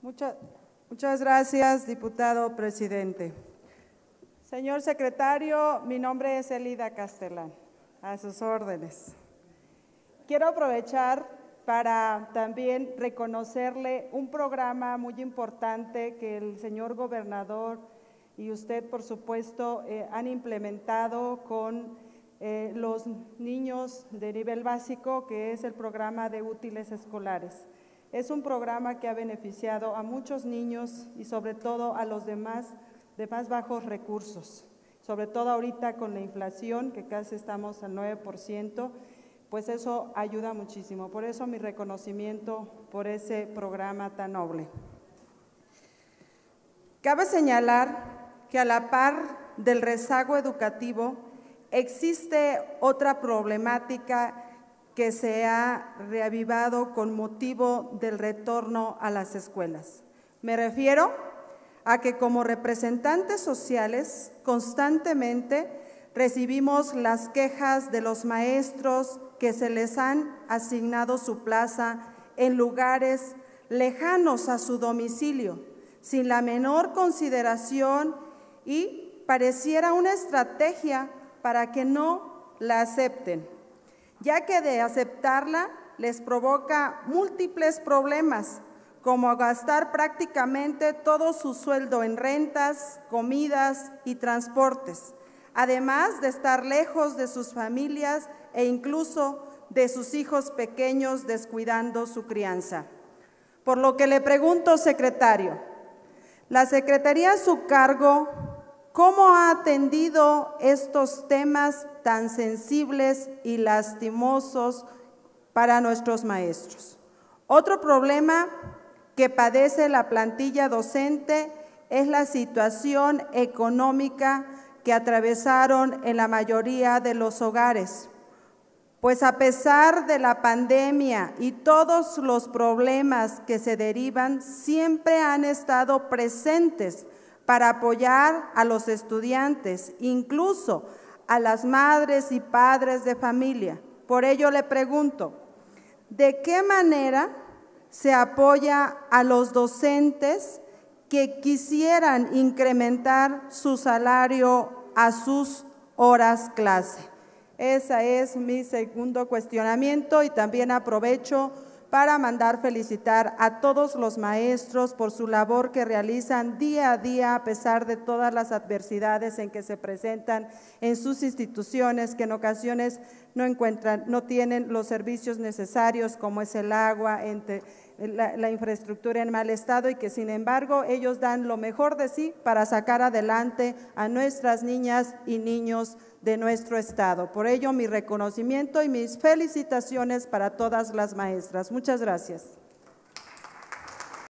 Muchas gracias, diputado presidente. Señor secretario, mi nombre es Elida Castellán, a sus órdenes. Quiero aprovechar para también reconocerle un programa muy importante que el señor gobernador y usted, por supuesto, han implementado con los niños de nivel básico, que es el programa de útiles escolares. Es un programa que ha beneficiado a muchos niños y sobre todo a los demás de más bajos recursos, sobre todo ahorita con la inflación, que casi estamos al 9%, pues eso ayuda muchísimo. Por eso mi reconocimiento por ese programa tan noble. Cabe señalar que a la par del rezago educativo existe otra problemática que se ha reavivado con motivo del retorno a las escuelas. Me refiero a que como representantes sociales constantemente recibimos las quejas de los maestros que se les han asignado su plaza en lugares lejanos a su domicilio, sin la menor consideración, y pareciera una estrategia para que no la acepten, ya que de aceptarla les provoca múltiples problemas, como gastar prácticamente todo su sueldo en rentas, comidas y transportes, además de estar lejos de sus familias e incluso de sus hijos pequeños, descuidando su crianza. Por lo que le pregunto, secretario, ¿la Secretaría a su cargo cómo ha atendido estos temas tan sensibles y lastimosos para nuestros maestros? Otro problema que padece la plantilla docente es la situación económica que atravesaron en la mayoría de los hogares, pues a pesar de la pandemia y todos los problemas que se derivan, siempre han estado presentes para apoyar a los estudiantes, incluso a las madres y padres de familia. Por ello le pregunto, ¿de qué manera se apoya a los docentes que quisieran incrementar su salario a sus horas clase? Ese es mi segundo cuestionamiento, y también aprovecho para mandar felicitar a todos los maestros por su labor que realizan día a día a pesar de todas las adversidades en que se presentan en sus instituciones, que en ocasiones no tienen los servicios necesarios, como es el agua, la infraestructura en mal estado, y que sin embargo ellos dan lo mejor de sí para sacar adelante a nuestras niñas y niños de nuestro estado. Por ello, mi reconocimiento y mis felicitaciones para todas las maestras. Muchas gracias.